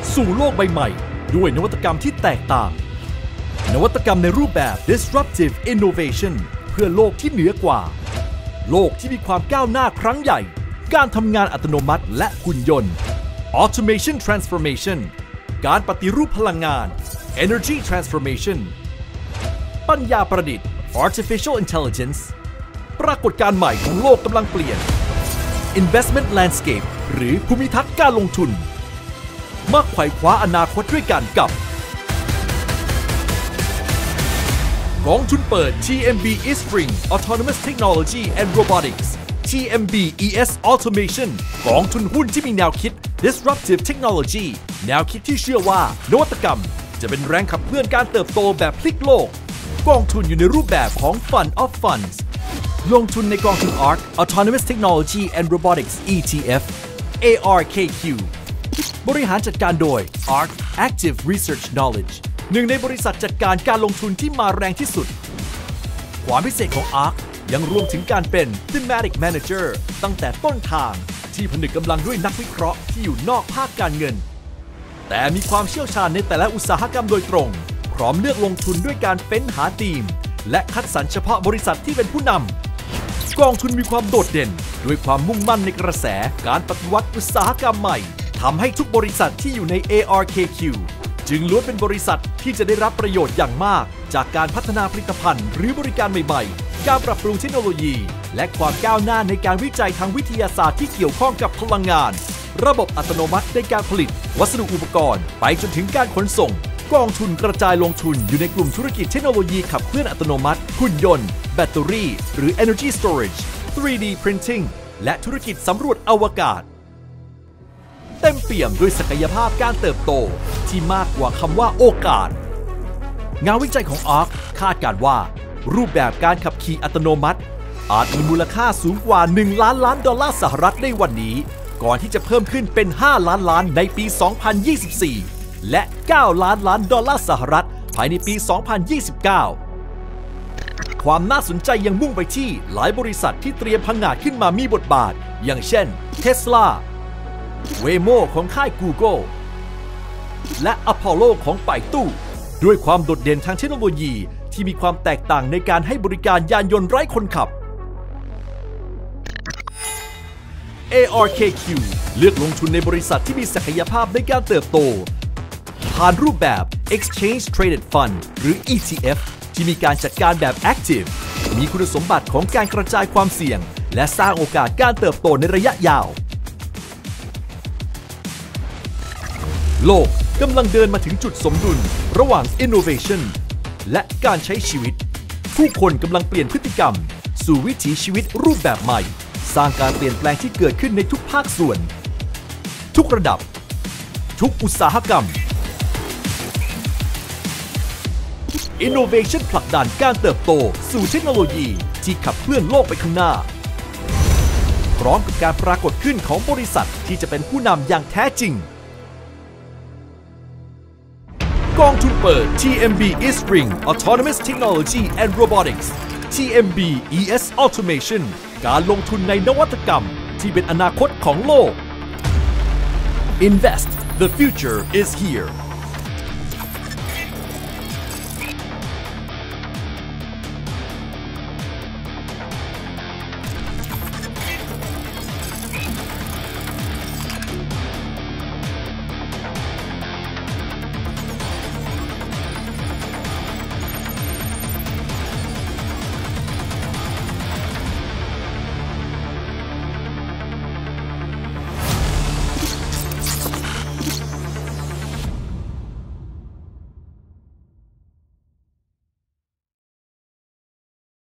สู่โลกใบใหม่ด้วยนวัตกรรมที่แตกต่างนวัตกรรมในรูปแบบ disruptive innovation เพื่อโลกที่เหนือกว่าโลกที่มีความก้าวหน้าครั้งใหญ่การทำงานอัตโนมัติและหุ่นยนต์ automation transformation การปฏิรูปพลังงาน energy transformation ปัญญาประดิษฐ์ artificial intelligence ปรากฏการณ์ใหม่ของโลกกำลังเปลี่ยน investment landscape หรือภูมิทัศน์การลงทุนมาไขว่คว้าอนาคตด้วยกันกับกองทุนเปิด TMB Eastspring Autonomous Technology and Robotics TMB ES Automation กองทุนหุ้นที่มีแนวคิด Disruptive Technology แนวคิดที่เชื่อว่านวัตกรรมจะเป็นแรงขับเคลื่อนการเติบโตแบบพลิกโลกกองทุนอยู่ในรูปแบบของ Fund of Funds ลงทุนในกองทุน ARK Autonomous Technology and Robotics ETF ARKQ บริหารจัดการโดย ARK Active Research Knowledge หนึ่งในบริษัทจัดการการลงทุนที่มาแรงที่สุดความพิเศษของ ARK ยังรวมถึงการเป็น Thematic Manager ตั้งแต่ต้นทางที่ผนึกกำลังด้วยนักวิเคราะห์ที่อยู่นอกภาคการเงินแต่มีความเชี่ยวชาญในแต่ละอุตสาหกรรมโดยตรงพร้อมเลือกลงทุนด้วยการเฟ้นหาธีมและคัดสรรเฉพาะบริษัทที่เป็นผู้นำกองทุนมีความโดดเด่นด้วยความมุ่งมั่นในกระแสการปฏิวัติอุตสาหกรรมใหม่ทำให้ทุกบริษัทที่อยู่ใน ARKQ จึงล้วนเป็นบริษัทที่จะได้รับประโยชน์อย่างมากจากการพัฒนาผลิตภัณฑ์หรือบริการใหม่ๆการปรับปรุงเทคโนโลยีและความก้าวหน้าในการวิจัยทางวิทยาศาสตร์ที่เกี่ยวข้องกับพลังงานระบบอัตโนมัติในการผลิตวัสดุอุปกรณ์ไปจนถึงการขนส่งกองทุนกระจายลงทุนอยู่ในกลุ่มธุรกิจเทคโนโลยีขับเคลื่อนอัตโนมัติหุ่นยนต์แบตเตอรี่หรือ Energy Storage 3D Printing และธุรกิจสำรวจอวกาศเต็มเปี่ยมด้วยศักยภาพการเติบโตที่มากกว่าคำว่าโอกาสงานวิจัยของ ARK คาดการณ์ว่ารูปแบบการขับขี่อัตโนมัติอาจมีมูลค่าสูงกว่า1 ล้านล้านดอลลาร์สหรัฐในวันนี้ก่อนที่จะเพิ่มขึ้นเป็น5 ล้านล้านในปี 2024 และ 9 ล้านล้านดอลลาร์สหรัฐภายในปี 2029 ความน่าสนใจยังมุ่งไปที่หลายบริษัทที่เตรียมพังงาดขึ้นมามีบทบาทอย่างเช่น Tesla Waymo ของค่าย Google และ Apollo ของไปตู้ด้วยความโดดเด่นทางเทคโนโลยีที่มีความแตกต่างในการให้บริการยานยนต์ไร้คนขับ ARKQ เลือกลงทุนในบริษัทที่มีศักยภาพในการเติบโตผ่านรูปแบบ Exchange Traded Fund หรือ ETF ที่มีการจัดการแบบ Active มีคุณสมบัติของการกระจายความเสี่ยงและสร้างโอกาสการเติบโตในระยะยาวโลกกำลังเดินมาถึงจุดสมดุลระหว่าง Innovation และการใช้ชีวิตผู้คนกำลังเปลี่ยนพฤติกรรมสู่วิถีชีวิตรูปแบบใหม่สร้างการเปลี่ยนแปลงที่เกิดขึ้นในทุกภาคส่วนทุกระดับทุกอุตสาหกรรม Innovation ผลักดันการเติบโตสู่เทคโนโลยีที่ขับเคลื่อนโลกไปข้างหน้าพร้อมกับการปรากฏขึ้นของบริษัทที่จะเป็นผู้นำอย่างแท้จริงกองทุนเปิด TMB Eastspring Autonomous Technology and Robotics TMB ES Automation การลงทุนในนวัตกรรมที่เป็นอนาคตของโลก Invest the future is here